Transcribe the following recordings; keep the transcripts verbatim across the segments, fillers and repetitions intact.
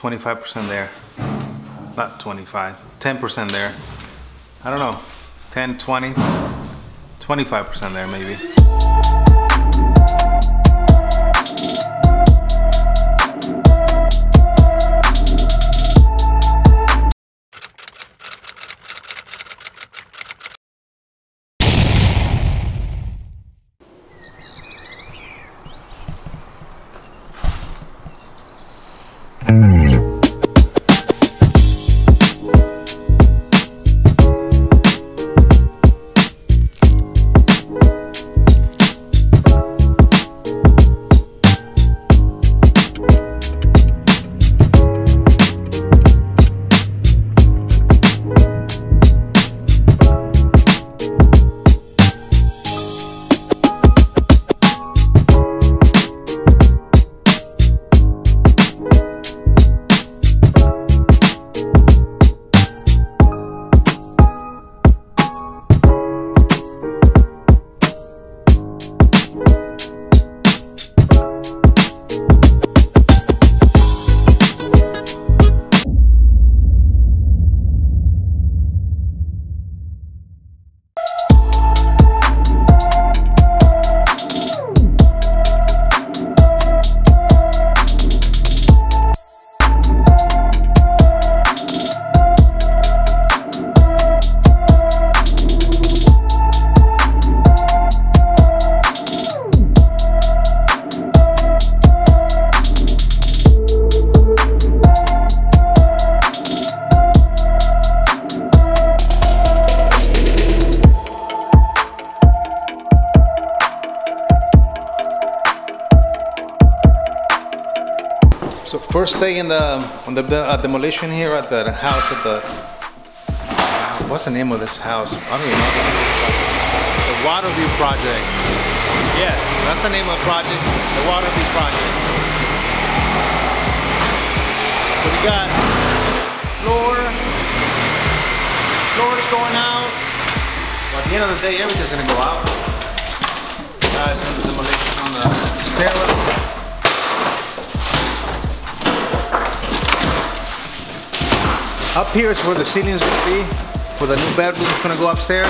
twenty-five percent there. Not twenty-five, ten percent there. I don't know, ten, twenty, twenty-five percent there maybe. So first day in the on the, the uh, demolition here at the house at the uh, what's the name of this house? I don't even know. The Waterview Project. Yes, that's the name of the project. The Waterview Project. So we got floor, floors going out. But at the end of the day, everything's gonna go out. Guys, uh, the demolition on the stair level. Up here is where the ceiling is going to be, where the new bedroom is going to go upstairs.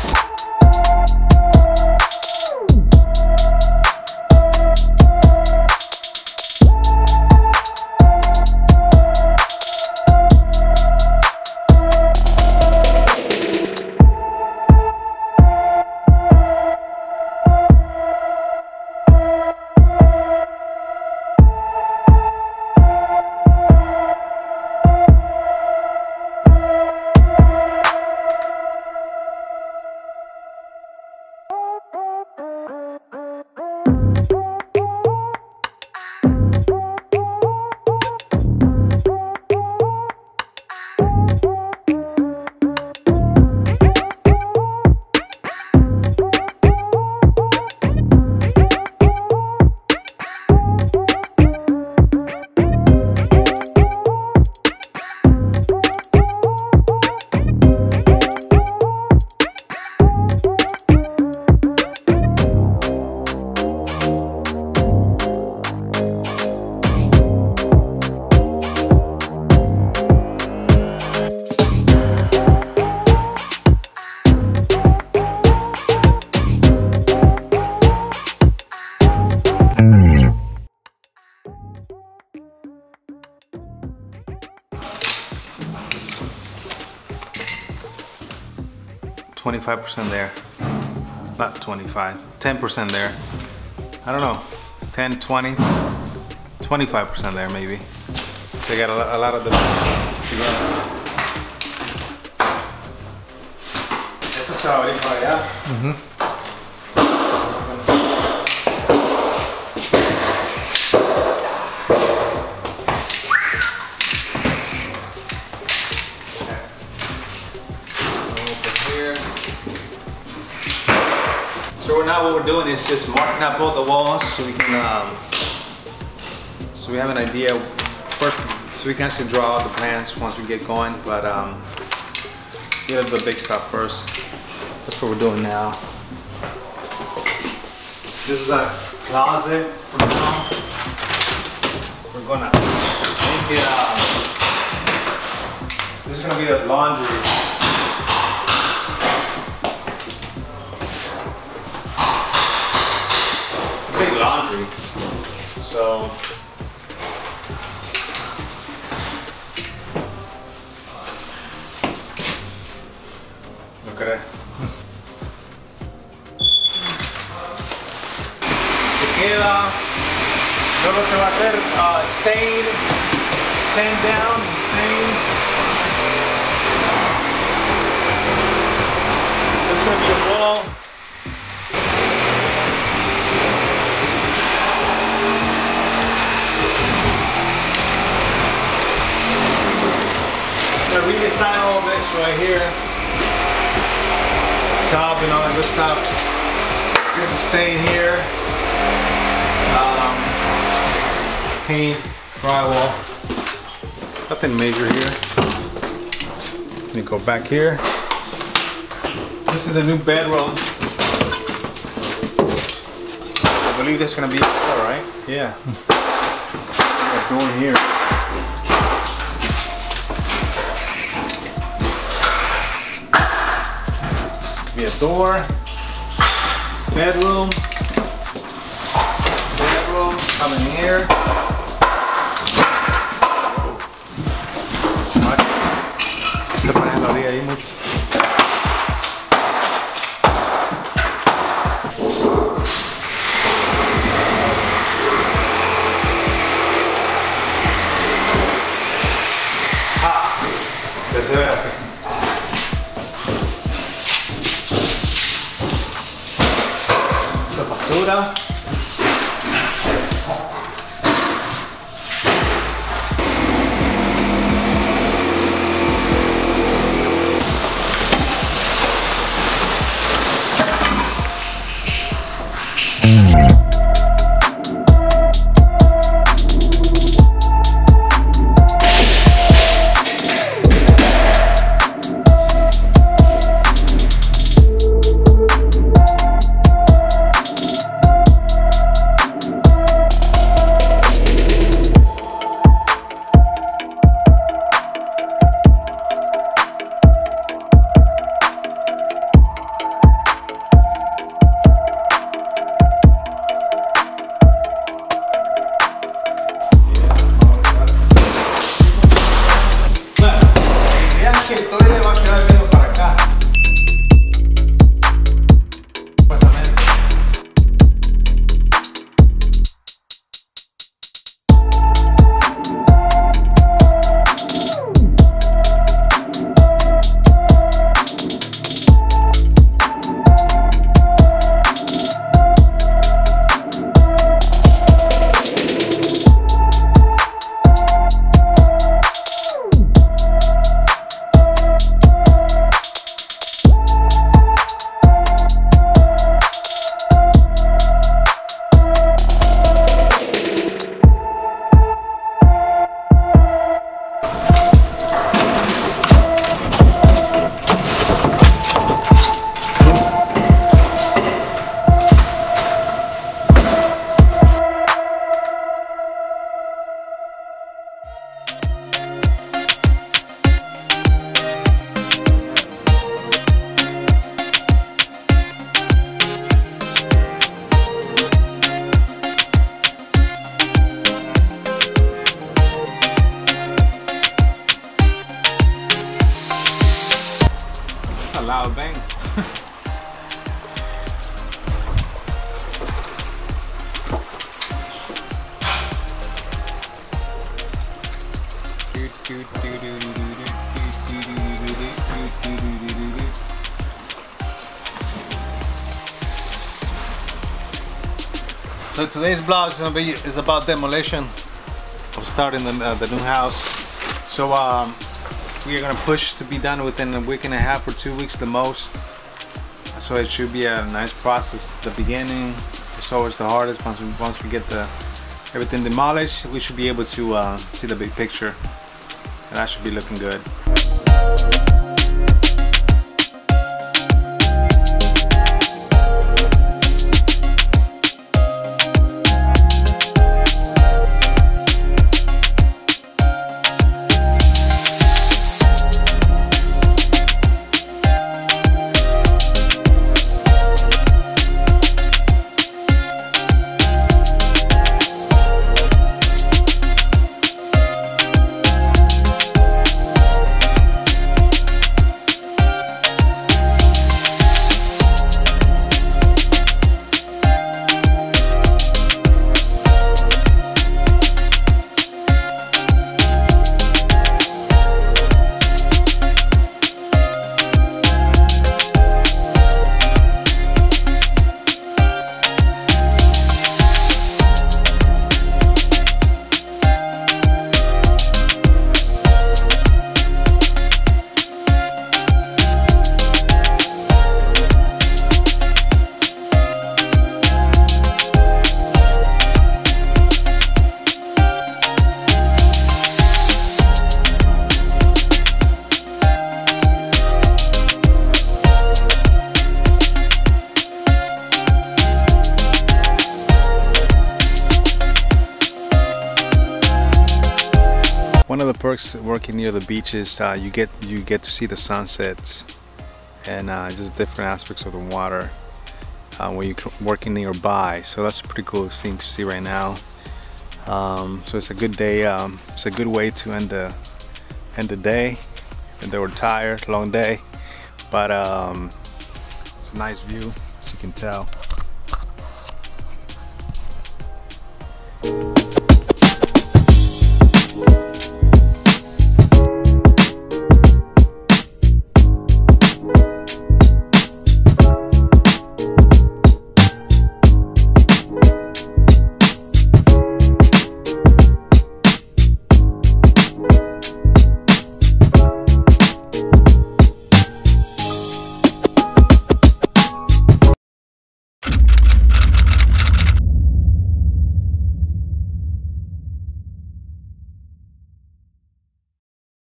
twenty-five percent there. Not twenty-five, ten percent there. I don't know, ten, twenty, twenty-five percent there maybe. So you got a, a lot of the. Esto se va a abrir para allá. Mm-hmm. So now what we're doing is just marking out both the walls so we can, um, so we have an idea first, so we can actually draw out the plans once we get going. But um, get the big stuff first. That's what we're doing now. This is a closet for now. We're gonna make it. Uh, is gonna be the laundry. It's a big laundry. So look at it. Se queda, solo se va a hacer uh, stain, sand down, stain. This is going to be a wall. I'm going to redesign all of this right here. Top and all that good stuff. This is staying here. Um, paint, drywall. Nothing major here. Let me go back here. This is the new bedroom. I believe this is gonna be all right. Yeah. What's going here? This will be a door. Bedroom. Bedroom. Coming here. Estoy poniendo ahí mucho. Esta basura. Loud bang. So today's vlog is gonna be is about demolition of starting the, uh, the new house. So um, we are gonna push to be done within a week and a half or two weeks the most. So it should be a nice process. The beginning is always the hardest. Once we once we get the everything demolished, we should be able to uh, see the big picture, and that should be looking good. one of the perks working near the beach is uh, you get you get to see the sunsets and uh, just different aspects of the water uh, when you're working nearby. So that's a pretty cool thing to see right now. Um, so it's a good day. Um, it's a good way to end the end the day. And they were tired, long day, but um, it's a nice view, as you can tell.